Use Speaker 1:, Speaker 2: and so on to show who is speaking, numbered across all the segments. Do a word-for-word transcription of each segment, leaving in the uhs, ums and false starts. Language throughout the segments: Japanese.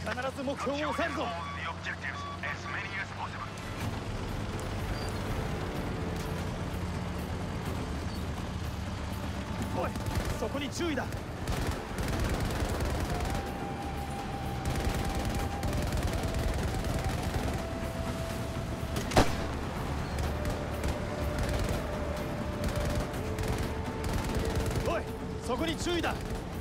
Speaker 1: ず目標を抑えるぞ。おい、そこに注意だ。おい、そこに注意だ。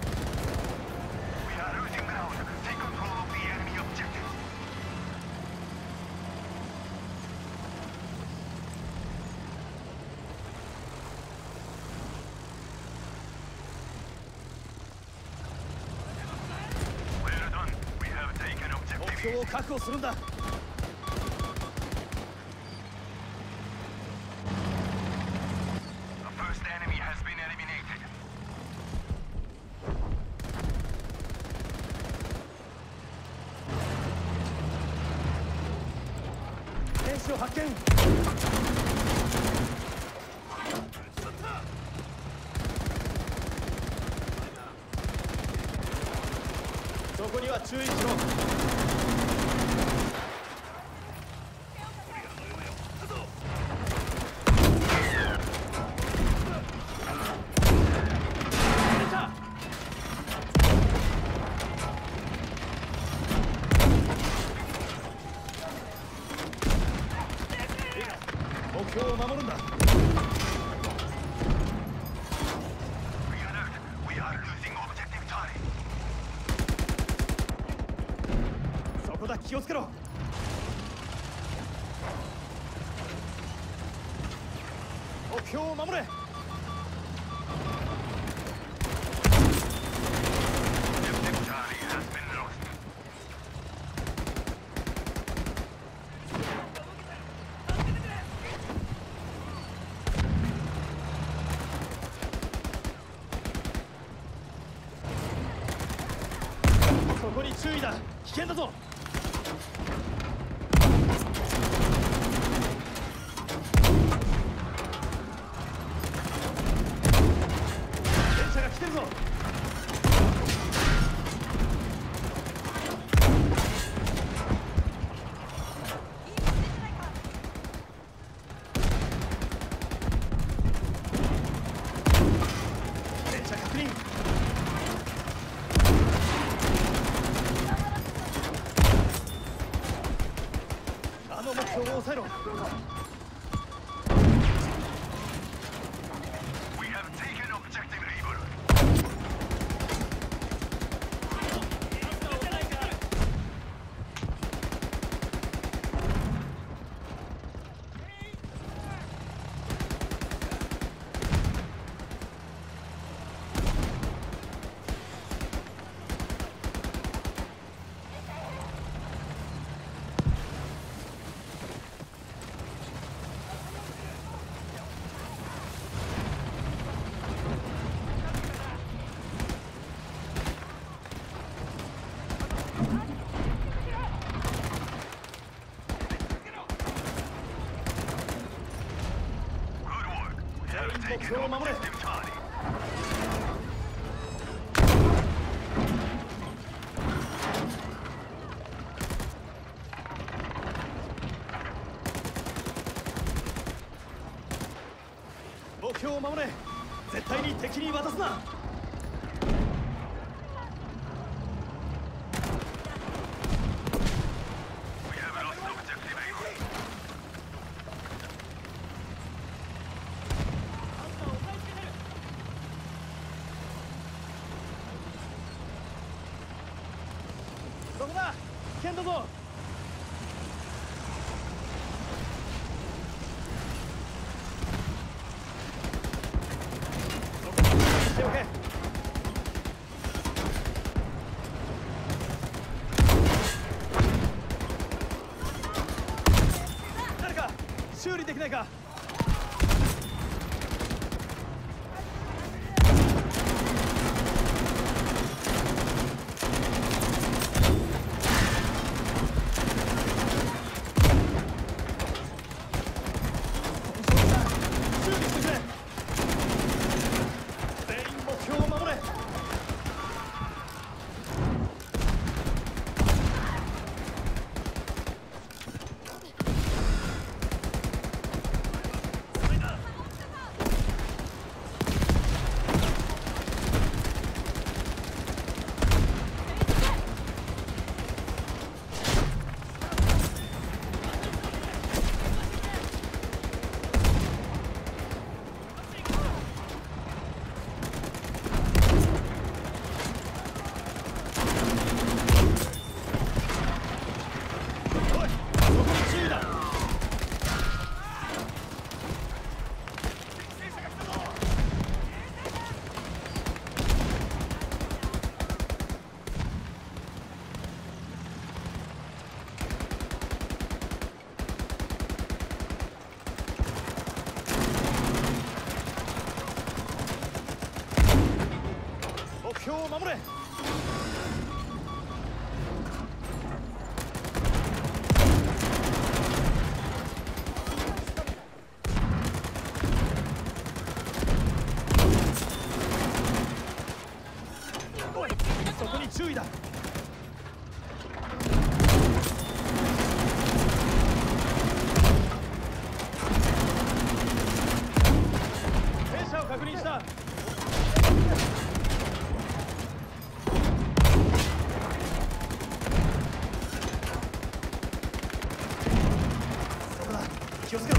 Speaker 1: 目標を確保するんだ。兵士を発見。そこには注意しろ。目標を守るんだ。そこだ、気をつけろ。目標を守れ。そこに注意だ。危険だぞ。電車が来てるぞ。電車確認。あの目標を抑えろ。目標を守れ。目標を守れ。絶対に敵に渡すな。そこだ、危険だぞ。そこにしておけ。誰か修理できないか。 れ。おい、そこに注意だ。戦車を確認した。そこだ、気をつけろ。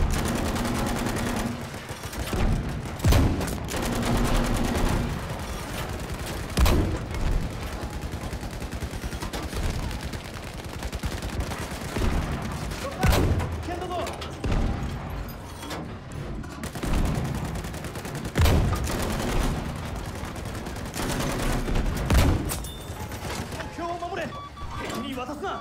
Speaker 1: 渡すな。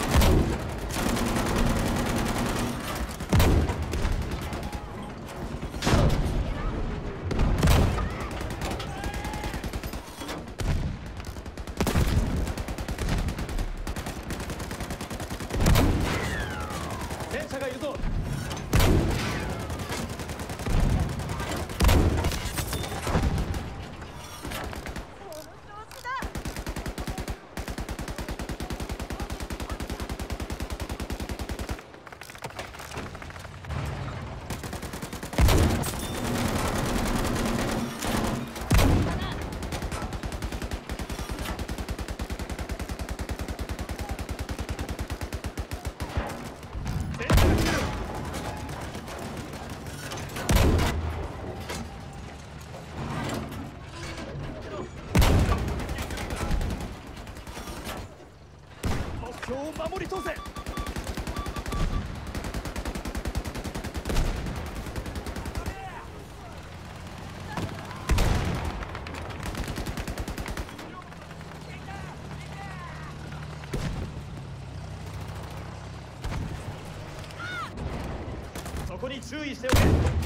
Speaker 1: 戦車がいるぞ。目標を守り通せ。そこに注意しておけ。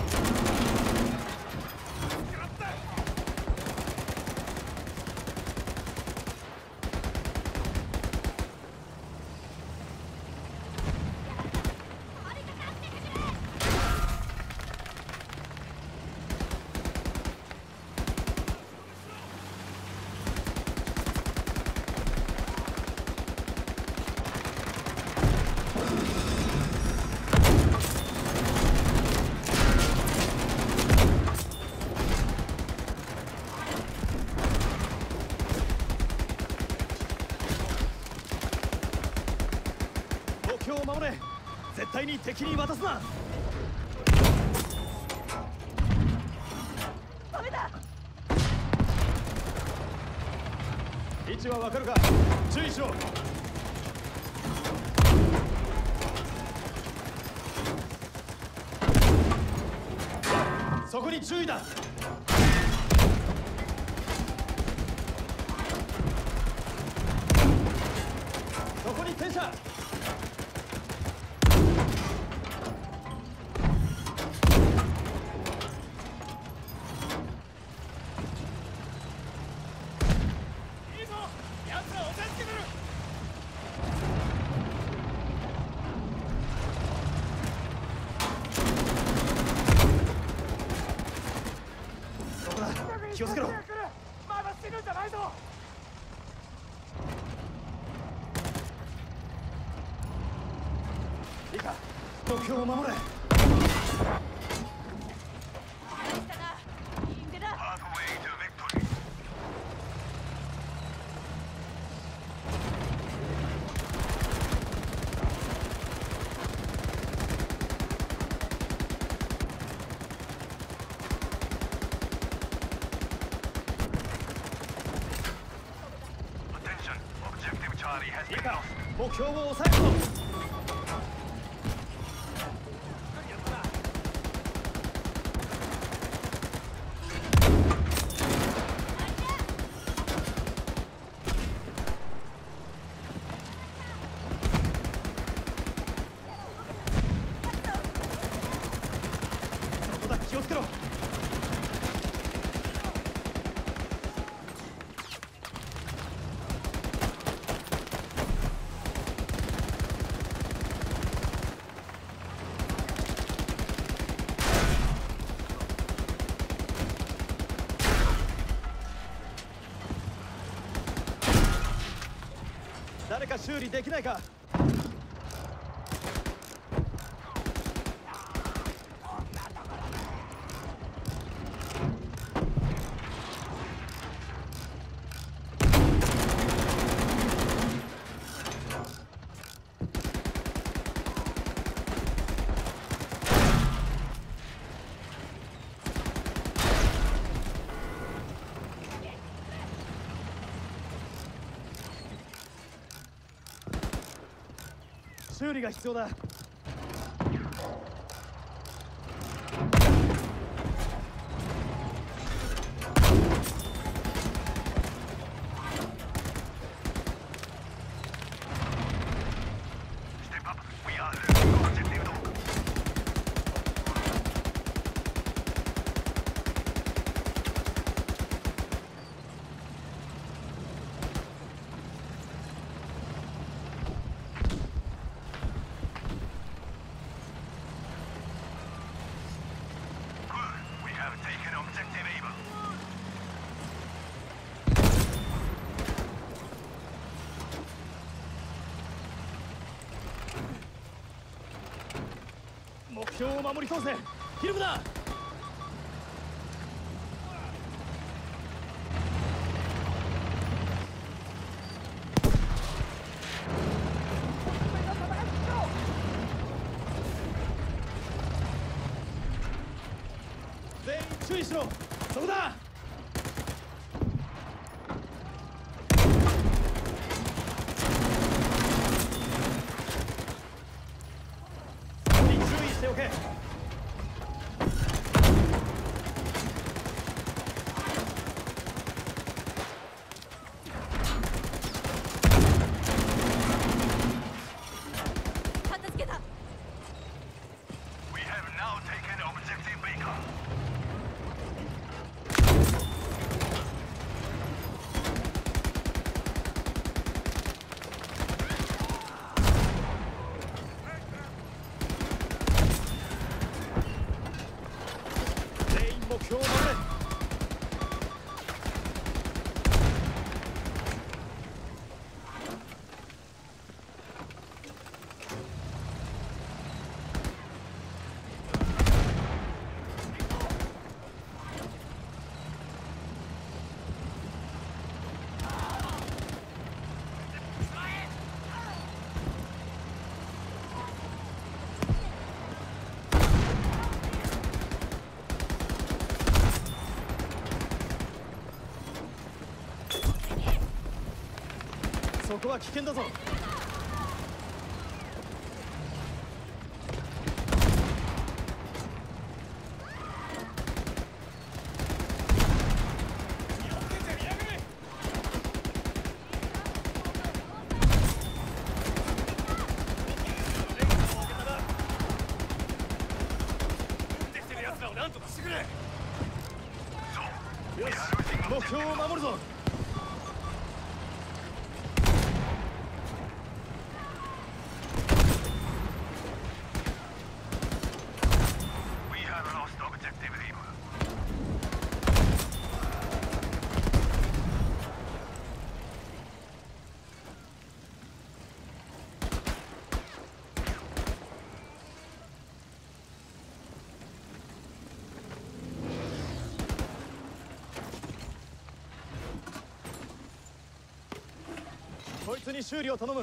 Speaker 1: 目標を守れ。絶対に敵に渡すな。ダメだ。位置はわかるか。注意しろ。そこに注意だ。そこに戦車。気をつけろ。まだ死ぬんじゃないぞ。いいか、目標を守れ。いいか、目標を抑えるぞ。そこだ、気をつけろ。 誰か修理できないか。修理が必要だ。目標を守り通せ。ひるむな。全員注意しろ。そこだ。しておけ。
Speaker 2: 片付けた。
Speaker 3: We have now taken objective Baker.
Speaker 1: 目標を守れ。そこは危険だぞ。なんとかしてくれ。よし、目標を守るぞ。こいつに修理を頼む。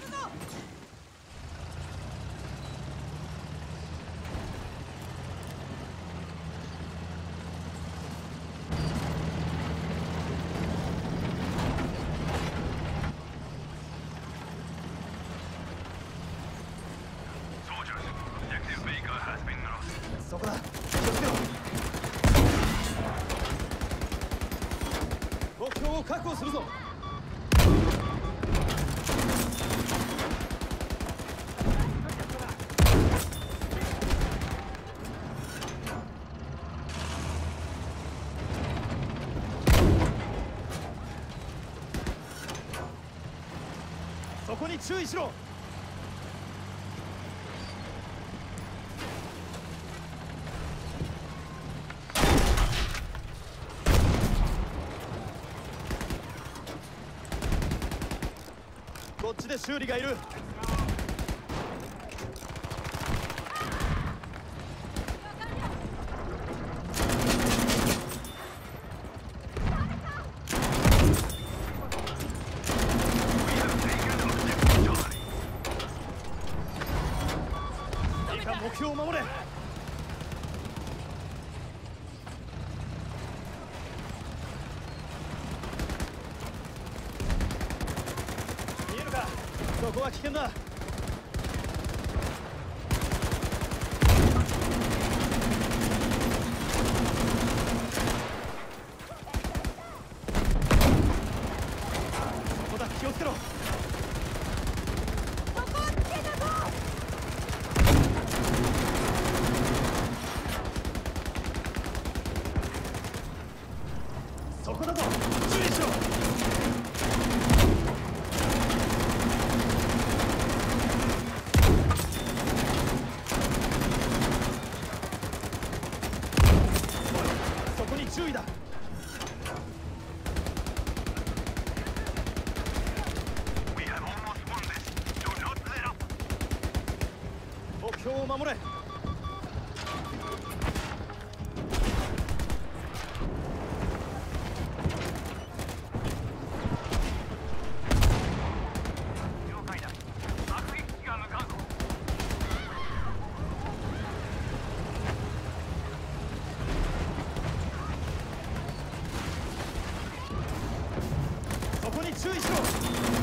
Speaker 1: そこだ。気をつけろ。目標を確保するぞ。そこに注意しろ。 こっちで修理がいる。いいか、目標を守れ。見えるか、そこは危険だ。そこだ、気をつけろ。そこだぞ、注意しろ。そこに注意だ。目標を守れ。そこに注意しろ。